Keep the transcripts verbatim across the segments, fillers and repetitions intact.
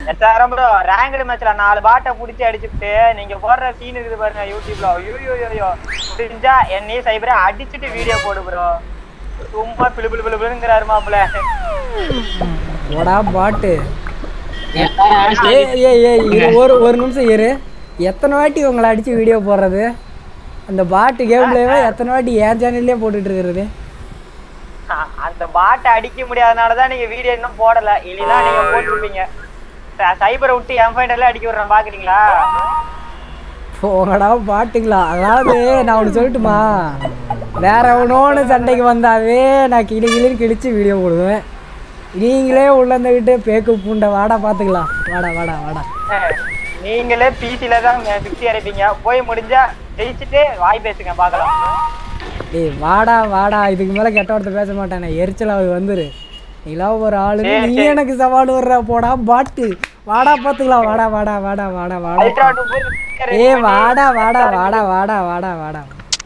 SRM bro ranked மேட்ச்ல நாலு பாட்டை புடிச்சு அடிச்சுட்டு நீங்க போடுற சீன் இருக்குது பாருங்க யூடியூப்ல. ஐயோ ஐயோ முடிஞ்சா என்னையே சைபரை அடிச்சுட்டு வீடியோ போடு ப்ரோ. சும்மா பிளு பிளு பிளு பிளுங்கிறாரு மாப்ள. போடா பாட்டு. ஏய் ஏய் ஏய் ஒரு ஒரு நிமிஷம் இரு. எத்தனை வாட்டி உங்களை அடிச்சு வீடியோ போடுறது? அந்த பாட்டு கேம் பிளேவே எத்தனை வாட்டி என் சேனல்லே போட்டுட்டு இருக்கிறது? அந்த பாட்டை அடிக்க முடியாதனாலதான் நீங்க வீடியோ இன்னும் போடல. இல்லைன்னா நீங்க போட்டுருப்பீங்க. சைபரை விட்டு என் ஃபைண்டர்ல அடிக்க விடுறேன் பாக்குறீங்களா? போங்கடா பாட்டுங்களா. அதாவது நான் ஒன்று சொல்லட்டுமா, வேற எவனோன்னு சண்டைக்கு வந்தாவே நான் கிளி கிளின்னு கிழிச்சு வீடியோ போடுவேன். நீங்களே உள்ளந்துக்கிட்டு பேக்கு பூண்டை வாடா பார்த்துக்கலாம். வாடா வாடா வாடா. நீங்களே பிசில தான் பிக்சி அரைப்பீங்க. போய் முடிஞ்சா ஜெயிச்சுட்டு வாய் பேசுங்க பார்க்கலாம். ஏய் வாடா வாடா, இதுக்கு மேலே கெட்ட வார்த்தை பேச மாட்டேன். எரிச்சலாக வந்துரு. நீலாம் ஒரு ஆளு, நீ எனக்கு சவால் வர்ற. போடா பாட்டு வாடா பார்த்துக்கலாம். வாடா வாடா வாடா வாடா வாடா. ஏ வாடா வாடா வாடா வாடா வாடா வாடா.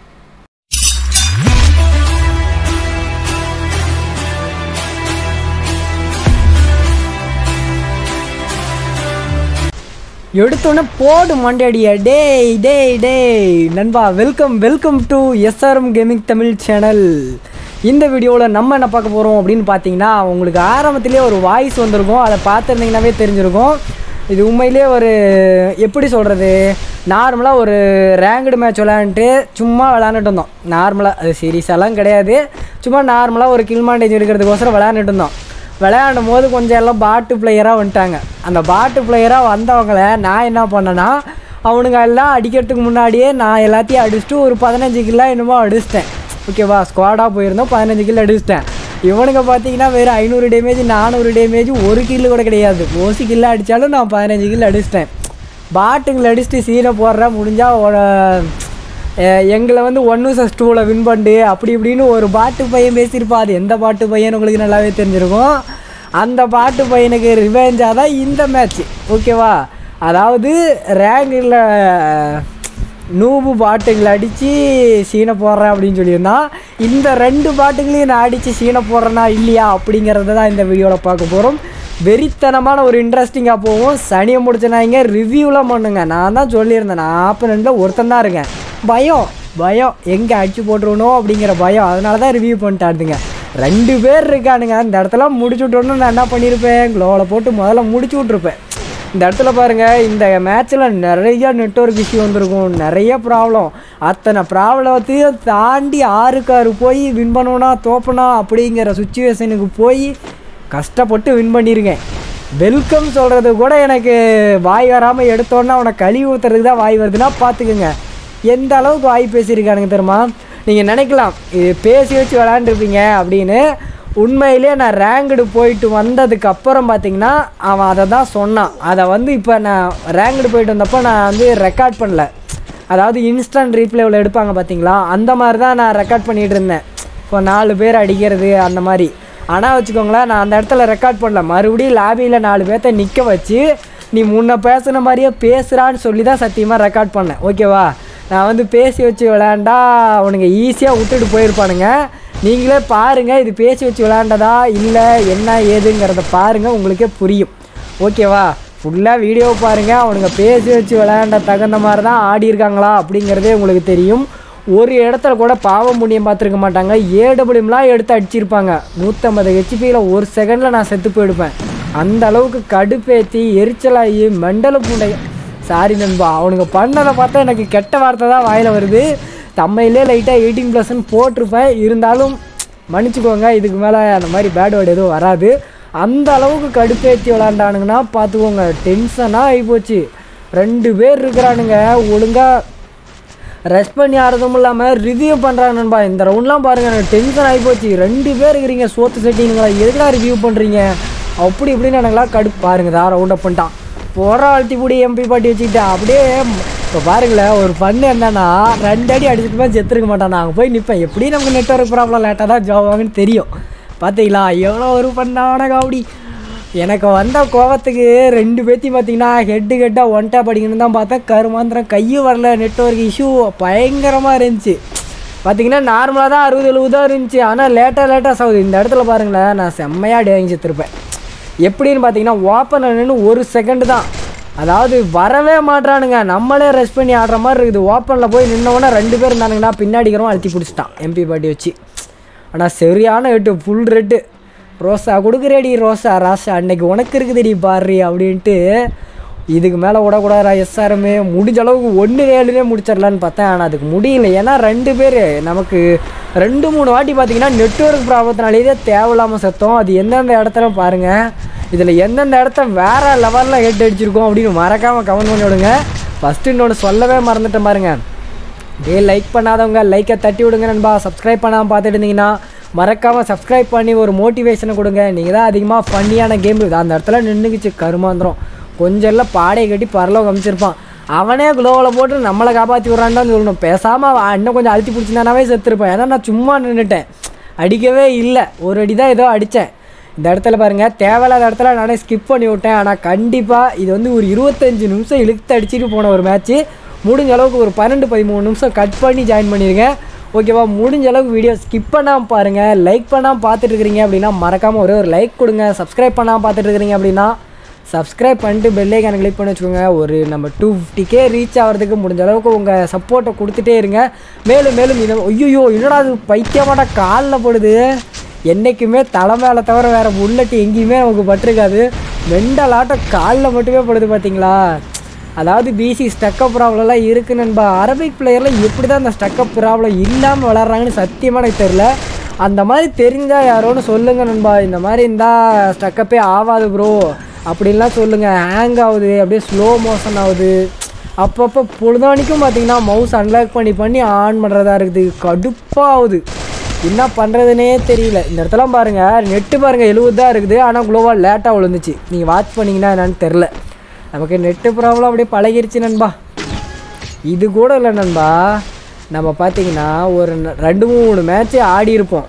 எடுத்தோன்னே போடு மண்டடியா. டேய் டேய் டேய் நண்பா, welcome welcome to SRM gaming Tamil channel. இந்த வீடியோவில் நம்ம என்ன பார்க்க போகிறோம் அப்படின்னு பார்த்தீங்கன்னா, உங்களுக்கு ஆரம்பத்திலே ஒரு வாய்ஸ் வந்திருக்கும். அதை பார்த்துருந்தீங்கன்னாவே தெரிஞ்சிருக்கும். இது உண்மையிலே ஒரு எப்படி சொல்கிறது, நார்மலாக ஒரு ரேங்க்டு மேட்ச் விளையாண்டுட்டு சும்மா விளையாண்டுட்டு இருந்தோம். நார்மலாக அது சீரியஸாலாம் கிடையாது, சும்மா நார்மலாக ஒரு கில்மாண்டேஜ் எடுக்கிறதுக்கோசரம் விளையாண்டுட்டு இருந்தோம். விளையாடும் போது கொஞ்சம் எல்லாம் பாட்டு பிளேயராக வந்துட்டாங்க. அந்த பாட்டு பிளேயராக வந்தவங்கள நான் என்ன பண்ணேன்னா, அவனுங்க எல்லாம் அடிக்கிறதுக்கு முன்னாடியே நான் எல்லாத்தையும் அடிச்சுட்டு ஒரு பதினஞ்சு கிலோ என்னமோ அடிச்சிட்டேன். ஓகேவா, ஸ்குவாடாக போயிருந்தோம், பதினஞ்சு கிலோ அடிச்சிட்டேன். இவனுங்க பார்த்தீங்கன்னா வெறும் ஐநூறு டேமேஜ் நானூறு டேமேஜ் ஒரு கில்லு கூட கிடையாது. ஓசி கில்லு அடித்தாலும் நான் பதினஞ்சு கில்லு அடிச்சிட்டேன். பாட்டுங்களை அடிச்சுட்டு சீனை போடுறேன். முடிஞ்சால் எங்களை வந்து ஒன்று சஸ் டூவில் வின் பண்ணு அப்படி இப்படின்னு ஒரு பாட்டு பையன் பேசியிருப்பா. அது எந்த பாட்டு பையன் உங்களுக்கு நல்லாவே தெரிஞ்சிருக்கும். அந்த பாட்டு பையனுக்கு ரிவெஞ்சாக தான் இந்த மேட்ச். ஓகேவா, அதாவது ரேங்கில் நூபு பாட்டுங்களை அடித்து சீனை போடுறேன் அப்படின்னு சொல்லியிருந்தான். இந்த ரெண்டு பாட்டுங்களையும் நான் அடித்து சீனை போடுறேன்னா இல்லையா அப்படிங்கிறத தான் இந்த வீடியோவில் பார்க்க போகிறோம். வெறித்தனமான ஒரு இன்ட்ரெஸ்டிங்காக போகும். சனியை முடிச்சனாங்க ரிவ்யூலாம் பண்ணுங்க. நான் தான் சொல்லியிருந்தேன், நான் ஆப்பனண்ட்டில் ஒருத்தன் தான் இருக்கேன். பயம் பயம் எங்கே அடிச்சு போட்டுருவணும் அப்படிங்கிற பயம், அதனால தான் ரிவ்யூ பண்ணிட்டாடுதுங்க. ரெண்டு பேர் இருக்கானுங்க. இந்த இடத்துல முடிச்சு விட்டோன்னு நான் என்ன பண்ணியிருப்பேன், க்ளோவில் போட்டு முதல்ல முடிச்சு விட்ருப்பேன். இந்த இடத்துல பாருங்கள், இந்த மேட்ச்சில் நிறைய நெட்வொர்க் இஷ்யூ வந்திருக்கும், நிறைய ப்ராப்ளம். அத்தனை ப்ராப்ளத்தையும் தாண்டி ஆறுக்கு ஆறு போய் வின் பண்ணணும்னா தோப்பனா அப்படிங்கிற சுச்சுவேஷனுக்கு போய் கஷ்டப்பட்டு வின் பண்ணியிருக்கேன். வெல்கம் சொல்கிறது கூட எனக்கு வாய் வராமல் எடுத்தோன்னா அவனை கழுவி ஊற்றுறதுக்கு தான் வாய் வருதுன்னா பார்த்துக்குங்க எந்த அளவுக்கு வாய் பேசியிருக்கானுங்க தெரியுமா. நீங்கள் நினைக்கலாம் இது பேசி வச்சு விளையாண்டுருப்பீங்க அப்படின்னு. உண்மையிலே நான் ரேங்க்டு போயிட்டு வந்ததுக்கப்புறம் பார்த்தீங்கன்னா அவன் அதை தான் சொன்னான். அதை வந்து இப்போ நான் ரேங்க்டு போயிட்டு வந்தப்போ நான் வந்து ரெக்கார்ட் பண்ணல. அதாவது இன்ஸ்டன்ட் ரீப்ளேவில் எடுப்பாங்க பார்த்தீங்களா, அந்த மாதிரி தான் நான் ரெக்கார்ட் பண்ணிகிட்டு இருந்தேன். இப்போ நாலு பேர் அடிக்கிறது அந்த மாதிரி. ஆனால் வச்சுக்கோங்களேன், நான் அந்த இடத்துல ரெக்கார்ட் பண்ணல. மறுபடியும் லாபியில் நாலு பேர்த்த நிற்க வச்சு நீ முன்ன பேசுன மாதிரியே பேசுகிறான்னு சொல்லி தான் சத்தியமாக ரெக்கார்ட் பண்ணேன். ஓகேவா, நான் வந்து பேசி வச்சு விளையாண்டா அவனுங்க ஈஸியாக விட்டுட்டு போயிருப்பானுங்க. நீங்களே பாருங்கள், இது பேசி வச்சு விளையாண்டதா இல்லை என்ன ஏதுங்கிறத பாருங்கள், உங்களுக்கே புரியும். ஓகேவா, ஃபுல்லாக வீடியோ பாருங்கள். அவனுங்க பேசி வச்சு விளையாண்ட தகுந்த மாதிரி தான் ஆடி இருக்காங்களா அப்படிங்கிறதே உங்களுக்கு தெரியும். ஒரு இடத்துல கூட பாவம் புண்ணியம் பார்த்துருக்க மாட்டாங்க. ஏடபிள்யூம்லாம் எடுத்து அடிச்சிருப்பாங்க. நூற்றம்பது ஹெச்பியில் ஒரு செகண்டில் நான் செத்து போயிடுப்பேன். அந்த அளவுக்கு கடுப்பேற்றி எரிச்சலாகி மெண்டல் பூண்டை சாரி நண்பா, அவனுங்க பண்ணதை பார்த்தா எனக்கு கெட்ட வார்த்தை தான் வாயில் வருது. தம்மையிலே லைட்டாக எயிட்டீன் ப்ளஸ்ன்னு போட்டிருப்பேன். இருந்தாலும் மன்னிச்சுக்கோங்க, இதுக்கு மேலே அந்த மாதிரி பேட் வேர்டு எதுவும் வராது. அந்த அளவுக்கு கடுப்பேற்றி விளாண்டானுங்கன்னா பார்த்துக்கோங்க. டென்ஷனாக ஆகிப்போச்சு. ரெண்டு பேர் இருக்கிறானுங்க, ஒழுங்காக ரெஸ்ட் பண்ணி ஆடுறதும் இல்லாமல் ரிவ்யூ பண்ணுறாங்க நண்பா. இந்த ரவுண்ட்லாம் பாருங்கள், எனக்கு டென்ஷன் ஆகிப்போச்சு. ரெண்டு பேர் இருக்கிறீங்க சோத்து செட்டிங்களா, எதுக்கெல்லாம் ரிவ்யூ பண்ணுறீங்க அப்படி இப்படின்னு எனக்குலாம் கடுப்பு. பாருங்க தான் ரவுண்ட் அப் பண்ணிட்டான். போகிற அழுத்தி கூடி எம்பி பாட்டி வச்சுக்கிட்டேன் அப்படியே. இப்போ பாருங்களேன், ஒரு பண்ணு என்னன்னா ரெண்டு அடி அடிச்சுட்டு போய் செத்துருக்க மாட்டான். நான் போய் நிற்பேன். எப்படி நமக்கு நெட்வொர்க் ப்ராப்ளம் லேட்டாக தான் ஜாப் ஆகுன்னு தெரியும். பார்த்தீங்களா எவ்வளோ ஒரு பண்ணான காவடி. எனக்கு வந்த கோவத்துக்கு ரெண்டு பேர்த்தையும் பார்த்தீங்கன்னா ஹெட்டு ஹெட்டாக ஒன் டேப் அடிக்கணும்னு தான் பார்த்தேன். கருமாந்திரம் கையும் வரல. நெட்வொர்க் இஷ்யூ பயங்கரமாக இருந்துச்சு. பார்த்தீங்கன்னா நார்மலாக தான் அறுபது எழுபதாக இருந்துச்சு. ஆனால் லேட்டாக லேட்டாக சாகுது. இந்த இடத்துல பாருங்களேன், நான் செம்மையாக டேங்கி செத்துருப்பேன். எப்படின்னு பார்த்தீங்கன்னா ஓப்பன் நின்று ஒரு செகண்டு தான், அதாவது வரவே மாட்றானுங்க, நம்மளே ரெஸ்ட் பண்ணி ஆடுற மாதிரி இருக்குது. ஓப்பனில் போய் நின்னவொன்னே ரெண்டு பேர் இருந்தானுங்கண்ணா, பின்னாடிக்கிறோம் அழுத்தி பிடிச்சிட்டான் எம்பி பாட்டி வச்சு. ஆனால் சரியான எட்டு ஃபுல் ரெட்டு. ரோசா கொடுக்குறேடி ரோசா ராசா அன்னைக்கு உனக்கு இருக்குதுடி பாரு அப்படின்ட்டு. இதுக்கு மேலே விடக்கூடாதா எஸ்ஆர்எம்மே, முடிஞ்ச அளவுக்கு ஒன்று ஏழுனே முடிச்சிடலான்னு பார்த்தேன். ஆனால் அதுக்கு முடியல, ஏன்னா ரெண்டு பேர் நமக்கு ரெண்டு மூணு வாட்டி பார்த்தீங்கன்னா நெட்வொர்க் ப்ராப்ளத்தினாலேயே தேவையில்லாமல் சத்தம். அது எந்தெந்த இடத்துல பாருங்கள், இதில் எந்தெந்த இடத்த வேறு லெவலில் ஹெட் அடிச்சிருக்கோம் அப்படின்னு மறக்காமல் கமெண்ட் பண்ணி விடுங்க. ஃபஸ்ட்டு இன்னொன்று சொல்லவே மறந்துட்டேன் பாருங்கள், டே லைக் பண்ணாதவங்க லைக்கை தட்டி விடுங்க நண்பா. சப்ஸ்கிரைப் பண்ணாமல் பார்த்துட்டு இருந்தீங்கன்னா மறக்காமல் சப்ஸ்கிரைப் பண்ணி ஒரு மோட்டிவேஷனை கொடுங்க. நீங்கள் தான் அதிகமாக ஃபன்னியான கேம் அந்த இடத்துல நின்றுக்குச்சு கருமாந்திரம். கொஞ்சம் எல்லாம் பாடையை கட்டி பரலோ கமிச்சிருப்பான், அவனே குளோவில் போட்டு நம்மளை காப்பாற்றி விட்றான்னு சொல்லணும். பேசாமல் இன்னும் கொஞ்சம் அழுத்தி பிடிச்சிருந்தானாவே செத்துருப்பேன். ஏன்னா நான் சும்மா நின்றுட்டேன், அடிக்கவே இல்லை, ஒரு அடி தான் ஏதோ அடித்தேன். இந்த இடத்துல பாருங்கள், தேவையில்லாத இடத்துல நானே ஸ்கிப் பண்ணி விட்டேன். ஆனால் கண்டிப்பாக இது வந்து ஒரு இருபத்தஞ்சி நிமிஷம் இழுத்து அடிச்சுட்டு போன ஒரு மேட்ச்சு. முடிஞ்ச அளவுக்கு ஒரு பன்னெண்டு பதிமூணு நிமிஷம் கட் பண்ணி ஜாயின் பண்ணியிருக்கேன். ஓகேவா, முடிஞ்ச அளவுக்கு வீடியோ ஸ்கிப் பண்ணாமல் பாருங்கள். லைக் பண்ணாமல் பார்த்துட்டு இருக்கிறீங்க அப்படின்னா மறக்காமல் ஒரே ஒரு லைக் கொடுங்க. சப்ஸ்கிரைப் பண்ணாமல் பார்த்துட்டு இருக்கிறீங்க அப்படின்னா சப்ஸ்கிரைப் பண்ணிட்டு பெல்லைக்கான கிளிக் பண்ணி வச்சுக்கோங்க. ஒரு நம்ம டூ ஃபிஃப்டி கே ரீச் ஆகிறதுக்கு முடிஞ்ச அளவுக்கு உங்கள் சப்போர்ட்டை கொடுத்துட்டே இருங்க. மேலும் மேலும் இதை ஐயோ என்னடா அது பைத்தியமாட்ட காலில் போடுது. என்றைக்குமே தலை மேலே தவிர வேறு புல்லட்டு எங்கேயுமே நமக்கு பட்டிருக்காது, மெண்டலாட்டம் காலில் மட்டுமே படுது பார்த்தீங்களா. அதாவது பிசி ஸ்டக்கப் ப்ராப்ளம்லாம் இருக்குது நண்பா. அரபிக் பிளேயரில் எப்படி தான் அந்த ஸ்டக்கப் ப்ராப்ளம் இல்லாமல் விளாட்றாங்கன்னு சத்தியமாக எனக்கு தெரில. அந்த மாதிரி தெரிஞ்சால் யாரோன்னு சொல்லுங்கள் நண்பா. இந்த மாதிரி இருந்தால் ஸ்டக்கப்பே ஆகாது ப்ரோ அப்படின்லாம் சொல்லுங்கள். ஹேங் ஆகுது, அப்படியே ஸ்லோ மோஷன் ஆகுது, அப்பப்போ பொழுதானிக்கும் பார்த்தீங்கன்னா மவுஸ் அன்லாக் பண்ணி பண்ணி ஆன் பண்ணுறதா இருக்குது, கடுப்பாகுது, என்ன பண்ணுறதுனே தெரியல. இந்த இடத்துல பாருங்கள், நெட்டு பாருங்கள் எழுபது தான் இருக்குது, ஆனால் குளோவால் லேட்டாக விழுந்துச்சு. நீங்கள் வாட்ச் பண்ணிங்கன்னா என்னன்னு தெரில, நமக்கு நெட்டு ப்ராப்ளம் அப்படியே பழகிருச்சு நண்பா. இது கூட இல்லை நண்பா, நம்ம பார்த்தீங்கன்னா ஒரு ரெண்டு மூணு மேட்ச்சு ஆடி இருப்போம்.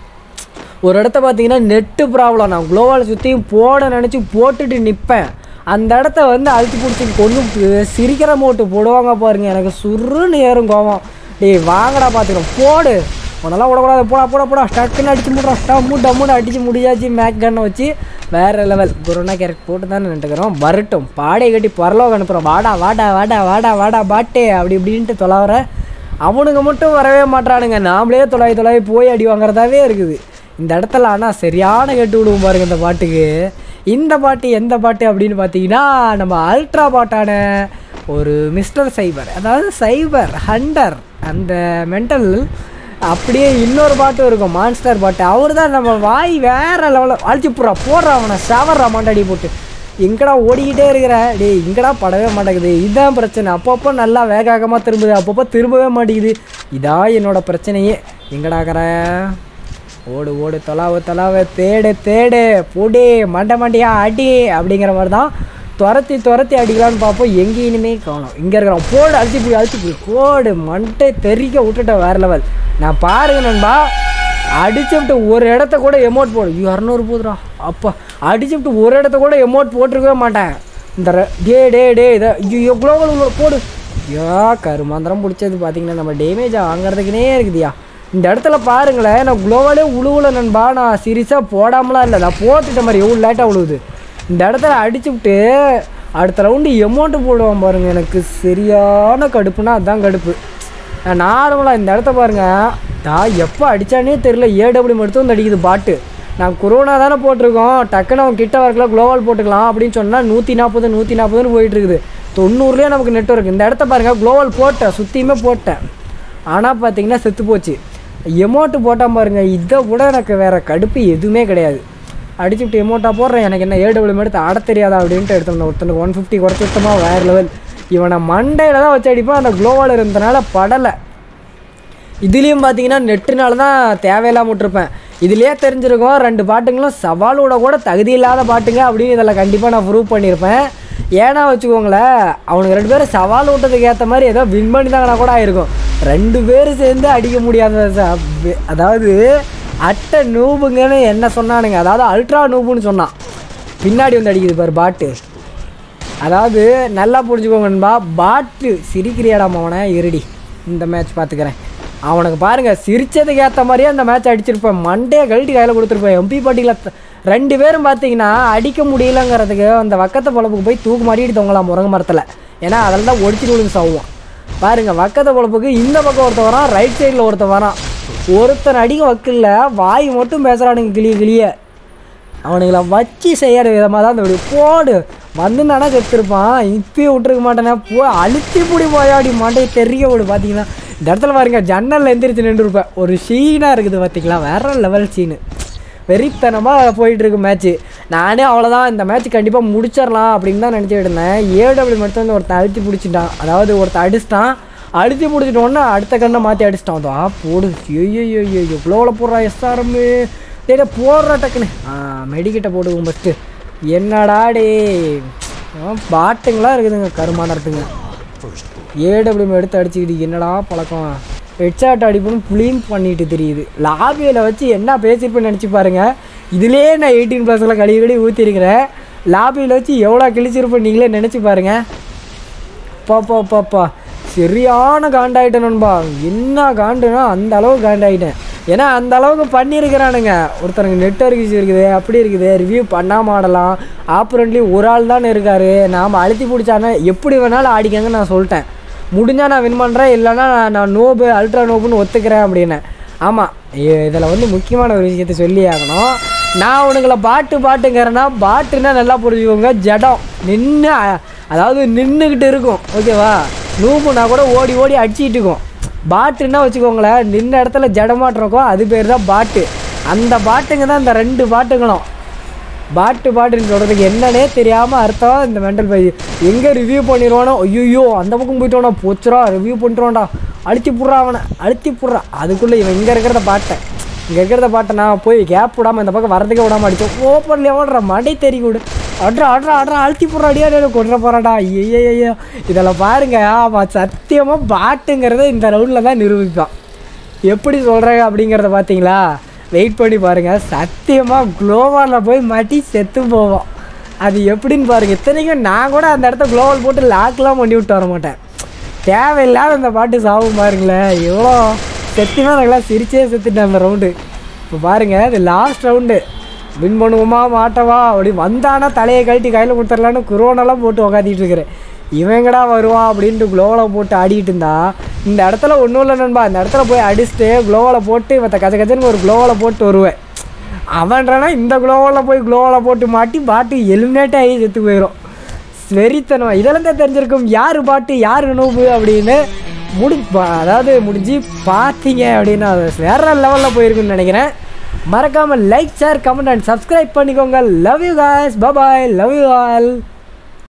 ஒரு இடத்த பார்த்தீங்கன்னா நெட்டு ப்ராப்ளம், நான் குளோவால் சுற்றியும் போட நினச்சி போட்டுட்டு நிற்பேன். அந்த இடத்த வந்து அழுத்தி பிடிச்சி கொண்டு சிரிக்கிற மோட்டு போடுவாங்க பாருங்கள், எனக்கு சுருன்னு ஏறும் கோவம். டேய் வாங்கடா பார்த்துக்கிறோம், போடு உன்னெல்லாம் விடக்கூடாது, போடா போட போடா ஸ்டக்குன்னு அடிச்சு முடுறோம், டம்மு டம்முன்னு அடித்து முடிஞ்சாச்சு. மேக் கன்னை வச்சு வேறு லெவல் கொரோனா கேரக்ட் போட்டு தானே நின்றுக்கிறோம். வரட்டும், பாடையை கட்டி பரலோக அனுப்புகிறோம், வாடா வாடா வாடா வாடா வாடா பாட்டே அப்படி இப்படின்ட்டு தொலைவர. அவனுங்க மட்டும் வரவே மாட்டானுங்க, நாமளே தொலாய் தொலாய் போய் அடி வாங்குறதாவே இருக்குது இந்த இடத்துல. ஆனால் சரியான கெட்டு விடுவோம் பாருங்கள் இந்த பாட்டுக்கு. இந்த பாட்டு எந்த பாட்டு அப்படின்னு பார்த்தீங்கன்னா நம்ம அல்ட்ரா பாட்டான ஒரு மிஸ்டர் சைபர், அதாவது சைபர் ஹண்டர் அந்த மென்டல். அப்படியே இன்னொரு பாட்டும் இருக்கும் மான்ஸ்டர் பாட்டு, அவர் தான் நம்ம வாய் வேறு லெவலில் அழிச்சு போடுறா போடுறா அவனை செவர்றா மாண்டாடி போட்டு. எங்கடா ஓடிக்கிட்டே இருக்கிற டே, இங்கடா படவே மாட்டேங்குது, இதுதான் பிரச்சனை. அப்பப்போ நல்லா வேகமாக திரும்புது, அப்பப்போ திரும்பவே மாட்டேங்குது, இதான் என்னோட பிரச்சனையே. எங்கடாக்கிற ஓடு ஓடு தொலாவு தொலாவை தேடு தேடு போடு மண்டை மண்டையா அடி அப்படிங்கிற மாதிரி தான் துரத்தி துரத்தி அடிக்கலான்னு பார்ப்போம். எங்கேயுமே காணும், இங்கே இருக்கிறோம் போடு அழுத்தி போய் அழுத்தி போய் போடு மண்டை தெறிக்க விட்டுட்டேன் வேறு லெவல். நான் பாருங்க நண்பா, அடிச்சு விட்டு ஒரு இடத்த கூட எமௌண்ட் போடு, இரநூறு போதுரா அப்பா, அடிச்சு விட்டு ஒரு இடத்த கூட எமௌண்ட் போட்டிருக்கவே மாட்டேன். இந்த டே டே டே இதை எவ்வளோ போடு யா கருமாந்திரம் பிடிச்சது. பார்த்தீங்கன்னா நம்ம டேமேஜ் வாங்குறதுக்குனே இருக்குதுயா. இந்த இடத்துல பாருங்களேன், நான் குளோவாலே உழுவுல நண்பா, நான் சீரியஸாக போடாமலாம் இல்லை, நான் போட்டுட்ட மாதிரி எவ்வளோ லேட்டாக உழுவுது. இந்த இடத்துல அடிச்சு விட்டு அடுத்த ரவுண்டு எமௌண்ட்டு போடுவான் பாருங்கள், எனக்கு சரியான கடுப்புனா அதுதான் கடுப்பு. நான் நார்மலாக இந்த இடத்த பாருங்கள், நான் எப்போ அடித்தானே தெரியல, ஏடபிள்யூ மட்டும் வந்து அடிக்குது பாட்டு. நான் கொரோனா தானே போட்டிருக்கோம், டக்குன்னு அவன் கிட்ட வரக்கலாம் குளோவால் போட்டுக்கலாம் அப்படின்னு சொன்னால் நூற்றி நாற்பது நூற்றி நாற்பதுன்னு போயிட்டு இருக்குது. தொண்ணூறுலேயே நமக்கு நெட்வொர்க். இந்த இடத்த பாருங்கள், குளோவால் போட்டேன், சுற்றியுமே போட்டேன், ஆனால் பார்த்தீங்கன்னா செத்து போச்சு. எமௌண்ட்டு போட்டால் பாருங்கள், இதை விட எனக்கு வேறு கடுப்பு எதுவுமே கிடையாது. அடிச்சுட்டு எமௌண்ட்டாக போடுறேன், எனக்கு என்ன ஏடபிள்யூ எடுத்து ஆட தெரியாதா அப்படின்ட்டு எடுத்துருந்தேன். ஒருத்தனுக்கு ஒன் ஃபிஃப்டி குறைச்சி விட்டோமா வேறு லெவல். இவனை மண்டையில் தான் வச்சு அடிப்பான், அந்த குளோவால் இருந்தனால படலை. இதுலேயும் பார்த்தீங்கன்னா நெட்டுனால தான் தேவையில்லாமல் விட்டுருப்பேன். இதுலேயே தெரிஞ்சிருக்கோம் ரெண்டு பாட்டுங்களும் சவாலோட கூட தகுதி இல்லாத பாட்டுங்க அப்படின்னு இதில் கண்டிப்பாக நான் ப்ரூவ் பண்ணியிருப்பேன். ஏன்னா வச்சுக்கோங்களேன், அவனுக்கு ரெண்டு பேரும் சவால் விட்டதுக்கு ஏற்ற மாதிரி ஏதோ வின் பண்ணி தாங்கன்னா கூட ஆயிருக்கும். ரெண்டு பேரும் சேர்ந்து அடிக்க முடியாத, அதாவது அட்டை நூபுங்கன்னு என்ன சொன்னானுங்க, அதாவது அல்ட்ரா நூபுன்னு சொன்னான். பின்னாடி வந்து அடிக்குது பாரு பாட்டு. அதாவது நல்லா புரிஞ்சுக்கோங்கன்பா, பாட்டு சிரிக்கிறியாடாம அவனை இருடி, இந்த மேட்ச் பார்த்துக்கிறேன். அவனுக்கு பாருங்கள் சிரித்ததுக்கு ஏற்ற மாதிரியே அந்த மேட்ச் அடிச்சிருப்பேன், மண்டே கழட்டி கையில் கொடுத்துருப்பேன். எம்பி பாட்டியில் ரெண்டு பேரும் பார்த்தீங்கன்னா அடிக்க முடியலங்கிறதுக்கு அந்த வக்கத்தை பொழப்புக்கு போய் தூக்கு மாட்டிட்டு தொங்கலாம் முருங்கை மரத்தில். ஏன்னா அதில் தான் ஒடிச்சு விழுந்து சாவுவான். பாருங்கள், வக்கத்தை பொழப்புக்கு இந்த பக்கம் ஒருத்தன் வரான், ரைட் சைடில் ஒருத்தன் வரான். ஒருத்தன் அடிக்க வக்கில்ல, வாய் மட்டும் பேசுகிறானுங்க கிளிய கிளிய. அவனுங்களை வச்சு செய்கிற விதமாக தான் இந்த போடு வந்துனானா செத்துருப்பான். இப்பயே விட்டுருக்க மாட்டேனா, போ அழுத்தி பிடி போயாடி மாட்டே தெரிய விடு. பார்த்தீங்கன்னா இந்த இடத்துல பாருங்க, ஜன்னலில் எந்திரிச்சு நின்றுருப்பேன். ஒரு சீனாக இருக்குது பார்த்தீங்களா, வேற லெவல் சீனு. வெறித்தனமாக போயிட்டுருக்கு மேட்ச்சு. நானே அவ்வளோதான், இந்த மேட்ச் கண்டிப்பாக முடிச்சிடலாம் அப்படின்னு தான் நினச்சிட்டு இருந்தேன். ஏடபிள்யூ மட்டும் வந்து ஒருத்தன் அழுத்தி பிடிச்சிட்டான், அதாவது ஒருத்தன் அடிச்சிட்டான். அழுத்தி பிடிச்சிட்டோன்னா அடுத்த கண்ணை மாற்றி அடிச்சிட்டான். அதா போடு, ஐயோ ஐயோ எவ்வளோ போடுறா எஸ்ஆர்எம்மு. டே போடுறா டக்குன்னு. ஆ மெடிக்கிட்ட போடுவோம் ஃபஸ்ட்டு. என்னடா டே பாட்டுங்களாம் இருக்குதுங்க கருமானத்துங்க. ஏடபிள்யூ எடுத்து அடிச்சுக்கிட்டு என்னடா பழக்கம். ஹெட்ஷாட் அடிப்புன்னு புளியும் பண்ணிட்டு தெரியுது. லாபியில் வச்சு என்ன பேசியிருப்பேன்னு நினச்சி பாருங்கள். இதுலேயே நான் எயிட்டீன் ப்ளஸில் கழுவி கழுவி ஊற்றிருக்கிறேன். லாபியில் வச்சு எவ்வளோ கிழிச்சிருப்பேன் நீங்களே நினச்சி பாருங்கள். பாப்பா பாப்பா சரியான காண்டாயிட்டேன் நண்பா. என்ன காண்டுனா அந்த அளவுக்கு காண்டாயிட்டேன். ஏன்னா அந்த அளவுக்கு பண்ணியிருக்கிறானுங்க. ஒருத்தருக்கு நெட்வொர்க் இஷ்யூ இருக்குது, அப்படி இருக்குது, ரிவ்யூ பண்ணாமல் ஆடலாம். ஆப்பரண்ட்லி ஒரு ஆள் தானே இருக்கார். நாம் அழுத்தி பிடிச்சானா எப்படி வேணாலும் ஆடிக்கங்கன்னு நான் சொல்லிட்டேன். முடிஞ்சால் நான் வின் பண்ணுறேன், இல்லைனா நான் நோபு அல்ட்ரா நோபுன்னு ஒத்துக்கிறேன் அப்படின்னு. ஆமாம், இதில் வந்து முக்கியமான ஒரு விஷயத்த சொல்லி ஆகணும். நான் உனங்களை பாட்டு பாட்டுங்கிறேன்னா, பாட்டுன்னா நல்லா புரிஞ்சுக்கோங்க. ஜடம் நின்று, அதாவது நின்றுக்கிட்டு இருக்கும், ஓகேவா. நூபுனா கூட ஓடி ஓடி அடிச்சிக்கிட்டு இருக்கும். பாட்டுன்னா வச்சுக்கோங்களேன், நின்ன இடத்துல ஜடமாட்டு இருக்கும், அது பேர் தான் பாட்டு. அந்த பாட்டுங்க தான் இந்த ரெண்டு பாட்டுங்களும். பாட்டு பாட்டுன்னு சொல்கிறதுக்கு என்னன்னே தெரியாமல் அர்த்தம் இந்த மென்டல் பை. எங்கே ரிவ்யூ பண்ணிடுவானோ, ஐயோ அந்த பக்கம் போயிட்டோனா போச்சுரா, ரிவ்யூ பண்ணிட்டுவான்டா, அழுத்தி புட்றா அவனை, அழுத்தி புட்றா. அதுக்குள்ளே இவன் இங்கே இருக்கிறத பாட்டை இங்கே இருக்கிறத பாட்டை நான் போய் கேப் விடாமல் இந்த பக்கம் வரதுக்கே விடாமல் அடித்தோம். ஓப்பன்லேயே ஓடுற மடை தெரி விடு, அட்ரா அட்ரா அட்ரா அழுத்தி புட்றா, அடியா அடியா கொண்டுற போகிறாடா. ஐயோ ஐயோ இதெல்லாம் பாருங்க. ஆமாம், சத்தியமாக பாட்டுங்கிறத இந்த ரவுண்டில் தான் நிரூபிப்பான். எப்படி சொல்கிறாங்க அப்படிங்கிறத பார்த்தீங்களா, வெயிட் பண்ணி பாருங்கள். சத்தியமாக குளோவாலில் போய் மாட்டி செத்து போவோம். அது எப்படின்னு பாருங்கள். இத்தனைக்கும் நான் கூட அந்த இடத்த குளோவால் போட்டு லாக்லாம் பண்ணி விட்டு வர மாட்டேன். தேவையில்லாத அந்த பாட்டு சாவும் பாருங்களேன். எவ்வளோ சத்தியமாக நாங்களாம் சிரிச்சே செத்துட்டேன் அந்த ரவுண்டு. இப்போ பாருங்கள், இது லாஸ்ட் ரவுண்டு. வின் பண்ணுவோமா மாட்டவா அப்படி வந்தானா தலையை கழட்டி கையில் கொடுத்துடலான்னு குரோனெல்லாம் போட்டு உக்காத்திட்டு இருக்கிறேன். இவங்கடா வருவான் அப்படின்ட்டு குளோவில் போட்டு ஆடிக்கிட்டு இருந்தா இந்த இடத்துல ஒன்றும் இல்லை நண்பா. இந்த இடத்துல போய் அடிச்சுட்டு குளோவில் போட்டு இவத்த கச்ச கச்சன்னு ஒரு குளோவில் போட்டு வருவேன். அவன்றானா இந்த குளோவில் போய் குளோவில் போட்டு மாட்டி பாட்டு எலிமினேட் ஆகி செத்து போயிடும். வெறித்தனம். இதெல்லாம் தான் தெரிஞ்சிருக்கும் யார் பாட்டு யார் நோவு அப்படின்னு. முடி அதாவது முடிஞ்சு பார்த்தீங்க அப்படின்னா வேற லெவலில் போயிருக்குன்னு நினைக்கிறேன். மறக்காமல் like share comment and subscribe பண்ணிக்கோங்க. Love you guys, bye, love you all.